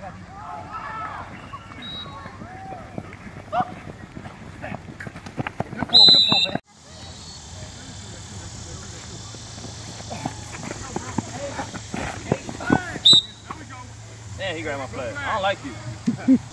Yeah, he grabbed my flag. I don't like you.